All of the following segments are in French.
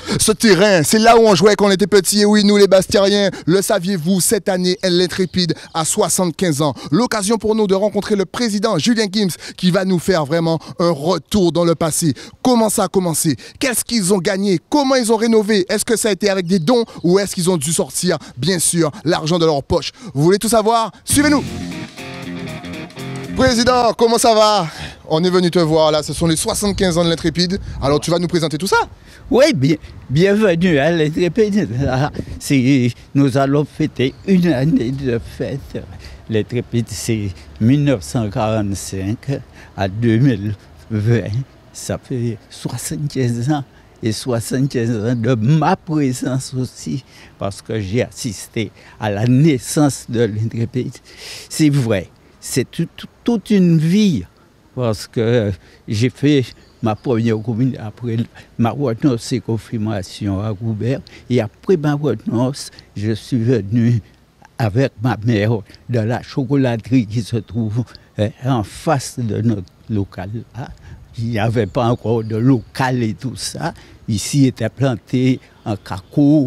Ce terrain, c'est là où on jouait quand on était petit. Et oui, nous les Bastériens, le saviez-vous, cette année, l'Intrépide a 75 ans. L'occasion pour nous de rencontrer le président Julien Gims qui va nous faire vraiment un retour dans le passé. Comment ça a commencé? Qu'est-ce qu'ils ont gagné? Comment ils ont rénové? Est-ce que ça a été avec des dons ou est-ce qu'ils ont dû sortir, bien sûr, l'argent de leur poche? Vous voulez tout savoir? Suivez-nous! Président, comment ça va? On est venu te voir là, ce sont les 75 ans de l'Intrépide. Alors tu vas nous présenter tout ça? Oui, bienvenue à l'Intrépide. Nous allons fêter une année de fête. L'Intrépide, c'est 1945 à 2020. Ça fait 75 ans. Et 75 ans de ma présence aussi, parce que j'ai assisté à la naissance de l'Intrépide. C'est vrai, c'est toute une vie, parce que j'ai fait ma première communion après ma retenance et confirmation à Goubert. Et après ma retenance, je suis venu avec ma mère dans la chocolaterie qui se trouve en face de notre local. Il n'y avait pas encore de local et tout ça. Ici était planté un cacao.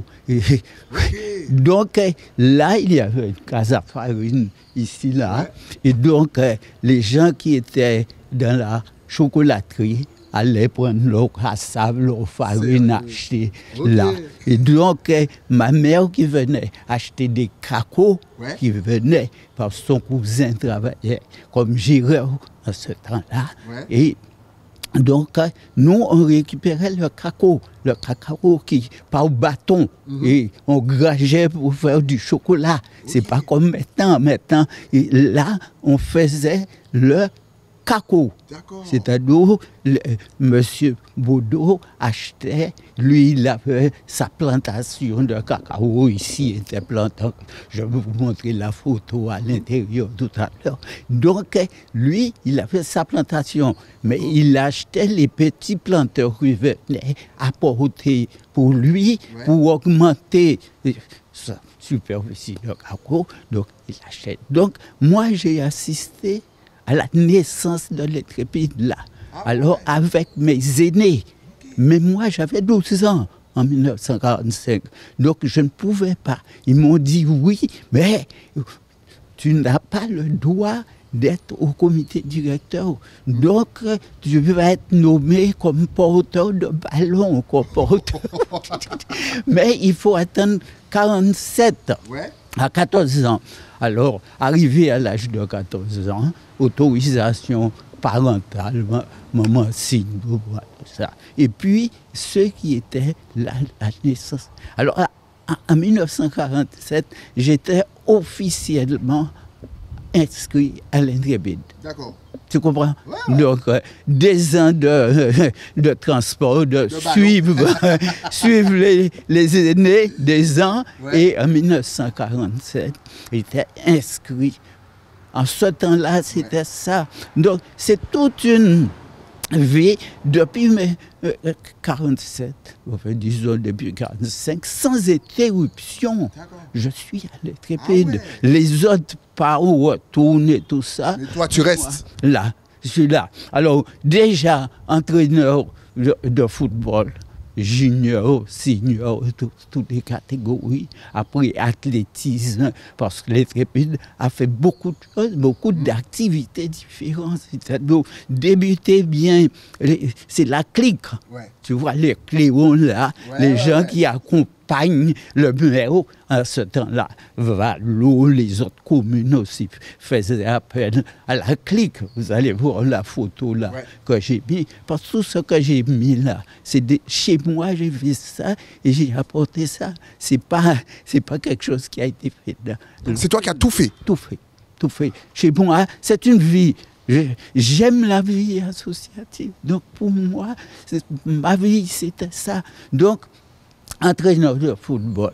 Donc là, il y avait une case à farine, ici, là. Et donc, les gens qui étaient dans la chocolaterie allaient prendre leur cassave, leur farine, acheter là. Et donc, ma mère qui venait acheter des cacao, qui venait, parce que son cousin travaillait comme géreur à ce temps-là. Et donc, nous, on récupérait le cacao qui, par bâton, et on grageait pour faire du chocolat. C'est pas comme maintenant. Maintenant, et là, on faisait le cacao. C'est-à-dire, M. Baudot achetait, lui, il avait sa plantation de cacao ici, il était plantant. Je vais vous montrer la photo à l'intérieur tout à l'heure. Donc, lui, il avait sa plantation, mais il achetait les petits planteurs qui venaient apporter pour lui, pour augmenter sa superficie de cacao. Donc, il achetait. Donc, moi, j'ai assisté à la naissance de l'Intrépide là. Alors, avec mes aînés. Mais moi, j'avais 12 ans en 1945. Donc, je ne pouvais pas. Ils m'ont dit oui, mais tu n'as pas le droit d'être au comité directeur. Donc, tu vas être nommé comme porteur de ballon. Mais il faut attendre 47 à 14 ans. Alors, arrivé à l'âge de 14 ans, autorisation parentale, maman signe, tout ça. Et puis, ceux qui étaient là, la naissance. Alors, en 1947, j'étais officiellement inscrit à l'Intrépide. D'accord. Tu comprends? Donc, des ans de transport, de suivre les aînés, des ans. Et en 1947, j'étais inscrit. En ce temps-là, c'était ça. Donc, c'est toute une vie depuis 47, disons depuis 45, sans interruption. Je suis à l'Intrépide. Les autres pas retournent et tout ça. Mais toi, tu restes. Là, je suis là. Alors, déjà, entraîneur de football, junior, senior, toutes les catégories. Après, athlétisme, parce que l'Intrépide a fait beaucoup de choses, beaucoup d'activités différentes. C'est-à-dire, débuter bien, c'est la clique. Tu vois, les cléons là, les gens qui accompagnent le maire à ce temps-là. Valo, les autres communes aussi faisaient appel à la clique. Vous allez voir la photo là que j'ai mis. Parce que tout ce que j'ai mis là, chez moi, j'ai fait ça et j'ai apporté ça. C'est pas quelque chose qui a été fait. C'est toi qui as tout fait? Tout fait. Tout fait. Chez moi, c'est une vie. J'aime la vie associative. Donc, pour moi, ma vie, c'était ça. Donc, entraîneur de football,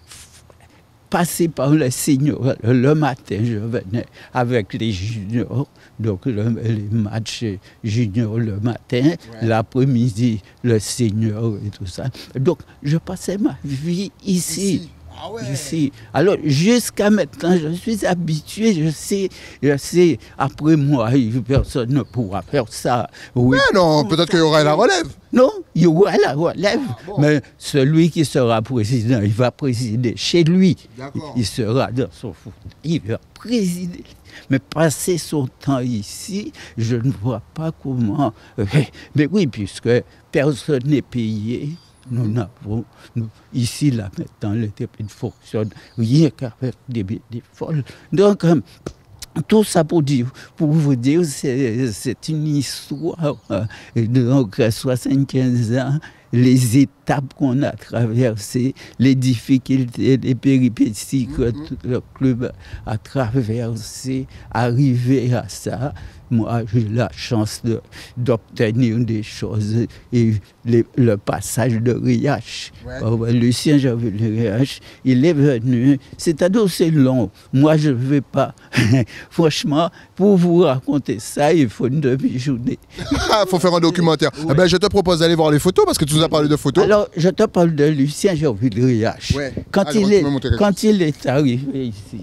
passé par les seniors, le matin, je venais avec les juniors, donc les matchs juniors le matin, l'après-midi, le senior et tout ça. Donc, je passais ma vie ici. Ah ouais. Je sais. Alors, jusqu'à maintenant, je suis habitué, je sais, après moi, personne ne pourra faire ça. Oui. Mais non, peut-être qu'il y aura la relève. Non, il y aura la relève. bon. Mais celui qui sera président, il va présider chez lui. D'accord. Il sera dans son fauteuil. Il va présider. Mais passer son temps ici, je ne vois pas comment. Mais oui, puisque personne n'est payé, nous n'avons. Ici, là, maintenant, l'entreprise fonctionne rien qu'avec des folles. Donc, tout ça pour vous dire, c'est une histoire. Donc, à 75 ans, les étapes qu'on a traversées, les difficultés, les péripéties que tout le club a traversées, arriver à ça. Moi, j'ai eu la chance d'obtenir des choses. Et le passage de Riache, Lucien Javel Riache, il est venu. C'est-à-dire, c'est long. Moi, je ne vais pas. Franchement, pour vous raconter ça, il faut une demi-journée. Il faut faire un documentaire. Ouais. Eh ben, je te propose d'aller voir les photos parce que tu nous as parlé de photos. Alors, je te parle de Lucien Javel Riache. Ouais. Quand Ah, il est arrivé ici,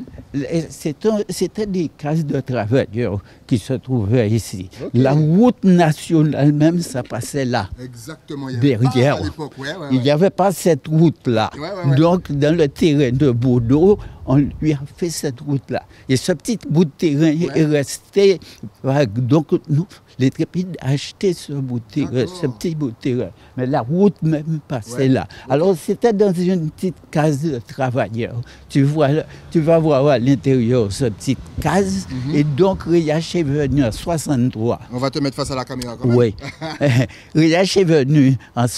c'était des cases de travailleurs qui se trouvaient ici. Okay. La route nationale même, ça passait là. Exactement. Derrière. À l'époque, Il n'y avait pas cette route-là. Ouais. Donc, dans le terrain de Bordeaux, on lui a fait cette route-là. Et ce petit bout de terrain est resté. Donc, nous, les Trépides achetaient ce bout de terrain, ce petit bout de terrain. Mais la route même passait là. Alors, c'était dans une petite case de travailleurs. Tu vas voir à l'intérieur cette petite case. Et donc, Riache est venu en 63. On va te mettre face à la caméra quand même. Oui. Riache est venu en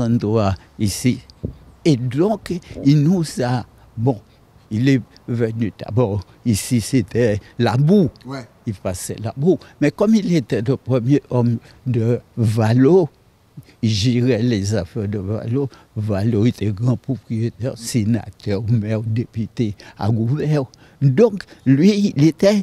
63 ici. Et donc, il nous a... Bon, il est venu d'abord, ici c'était la boue. Ouais. Il passait la boue. Mais comme il était le premier homme de Valo, il gérait les affaires de Valo. Valo était grand propriétaire, sénateur, maire, député à gouverneur. Donc, lui, il était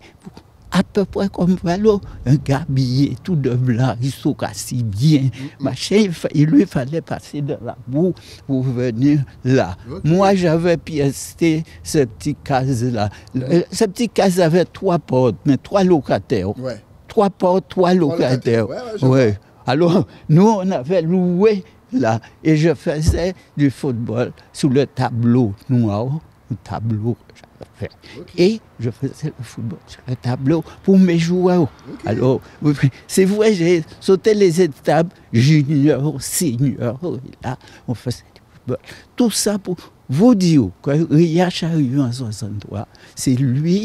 à peu près comme Valo, un gars habillé tout de blanc, il si bien, machin, il lui fallait passer de la boue pour venir là. Okay. Moi, j'avais piécé ce petit case-là. Ce petit case avait 3 portes, mais 3 locataires. Ouais. 3 portes, 3 locataires. Ouais. Alors, nous, on avait loué là, et je faisais du football sous le tableau noir, un tableau que j'avais fait. Okay. Et je faisais le football sur le tableau pour mes joueurs. Okay. Alors, c'est vrai, j'ai sauté les étapes junior, senior, et là, on faisait du football. Tout ça pour vous dire que Riache arrivé en 63, c'est lui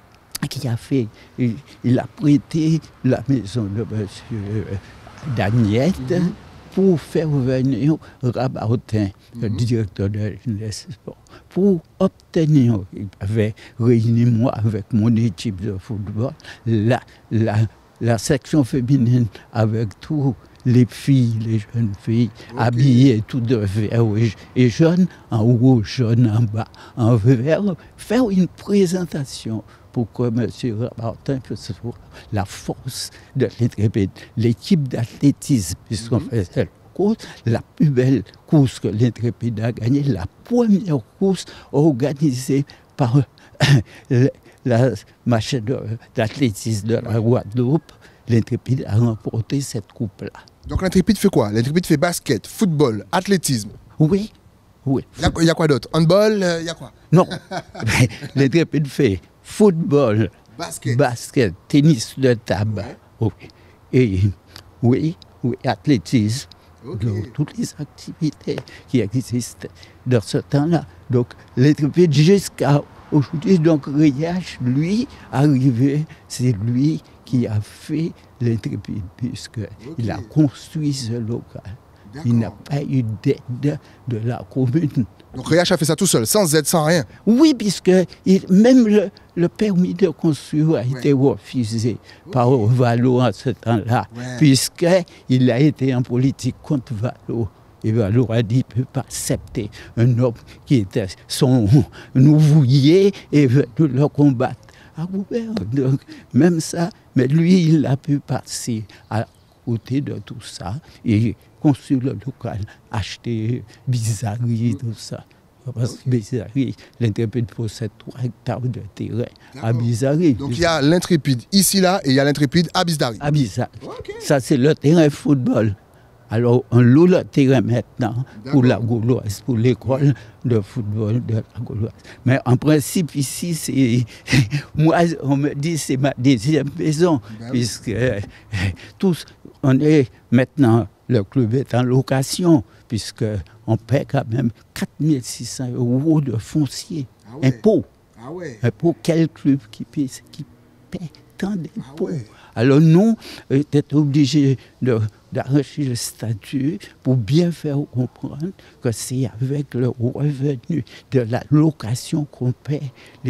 qui a fait, il a prêté la maison de M. Dagnette pour faire venir Rabartin, le directeur de la jeunesse sport, pour obtenir, il avait réuni moi avec mon équipe de football, la section féminine avec tous les filles, les jeunes filles, habillées tout de vert et jaunes, en haut, jaune en bas, en vert, faire une présentation pour que M. Rabartin puisse voir la force de l'Intrépide. L'équipe d'athlétisme, puisqu'on faisait la course, la plus belle course que l'Intrépide a gagnée, la première course organisée par la machine d'athlétisme de la Guadeloupe, l'Intrépide a remporté cette coupe-là. Donc l'Intrépide fait quoi? L'Intrépide fait basket, football, athlétisme. Oui, oui. Il y a quoi d'autre? Handball, il y a quoi? Non, l'Intrépide fait football, basket, tennis de table, et oui, athlétisme, donc, toutes les activités qui existent dans ce temps-là. Donc, l'Intrépide jusqu'à aujourd'hui, donc Riache, lui, arrivé, c'est lui qui a fait l'Intrépide, puisqu'il a construit ce local. Il n'a pas eu d'aide de la commune. Donc Riache a fait ça tout seul, sans aide, sans rien? Oui, puisque même le permis de construire a été refusé par Valo en ce temps-là, puisqu'il a été en politique contre Valo. Et Valo a dit qu'il ne peut pas accepter un homme qui était son ouvrier et veut le combattre. Donc, même ça, mais lui, il a pu passer à côté de tout ça et construire le local, acheter bizarreries, tout ça. Parce que Bizarri, l'Intrépide possède 3 hectares de terrain à Bizarri. Donc il y a l'Intrépide ici, là, et il y a l'Intrépide à Bizarri. À Bizarri. Ça, c'est le terrain football. Alors, on loue le terrain maintenant pour la Gauloise, pour l'école de football de la Gauloise. Mais en principe, ici, c'est. Moi, on me dit que c'est ma deuxième maison, puisque tous, on est maintenant, le club est en location, puisqu'on paie quand même 4 600 € de foncier. Impôt. Impôt, quel club qui paie tant d'impôts? Alors nous, on était obligés d'arracher le statut pour bien faire comprendre que c'est avec le revenu de la location qu'on paie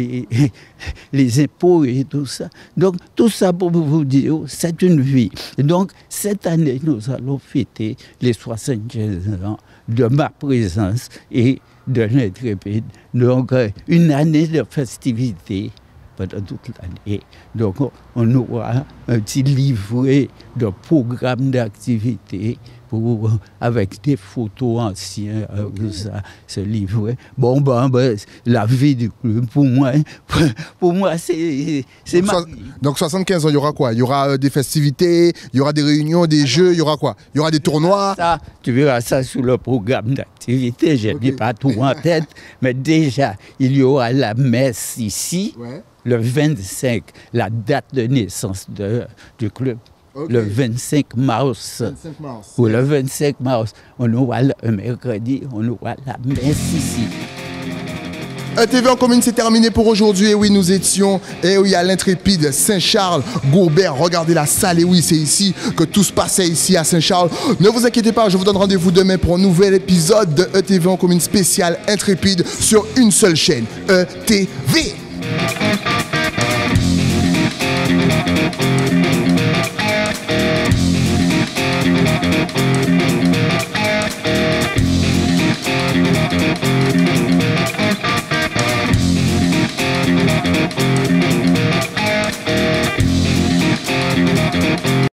les impôts et tout ça. Donc tout ça pour vous dire, c'est une vie. Donc cette année, nous allons fêter les 75 ans de ma présence et de l'Intrépide. Donc une année de festivités pendant toute l'année. Donc, on aura un petit livret de programme d'activité avec des photos anciennes, ça, ce livret. Bon, la vie du club, pour moi c'est donc 75 ans, il y aura quoi? Il y aura des festivités, il y aura des réunions, des jeux, il y aura quoi? Il y aura des tournois? Ça, tu verras ça sur le programme d'activité, je n'ai pas tout en tête, mais déjà, il y aura la messe ici. Le 25, la date de naissance du club. Le 25 mars. Ou le 25 mars, on aura le mercredi, on aura la messe ici. ETV en commune, c'est terminé pour aujourd'hui. Et oui, nous étions à l'Intrépide Saint-Charles, Gourbert. Regardez la salle. Et oui, c'est ici que tout se passait ici à Saint-Charles. Ne vous inquiétez pas, je vous donne rendez-vous demain pour un nouvel épisode de ETV en commune spécial Intrépide sur une seule chaîne, ETV.